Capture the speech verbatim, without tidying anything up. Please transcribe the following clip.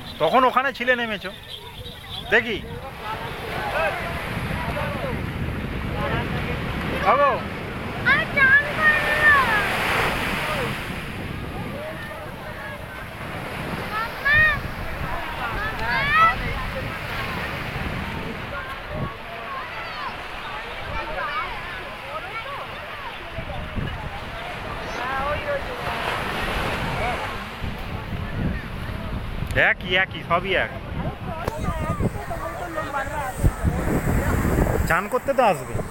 তখন ওখানে ছিলে নেমেছো দেখি বাবু একই একই সবই এক চান করতে তো আসবে।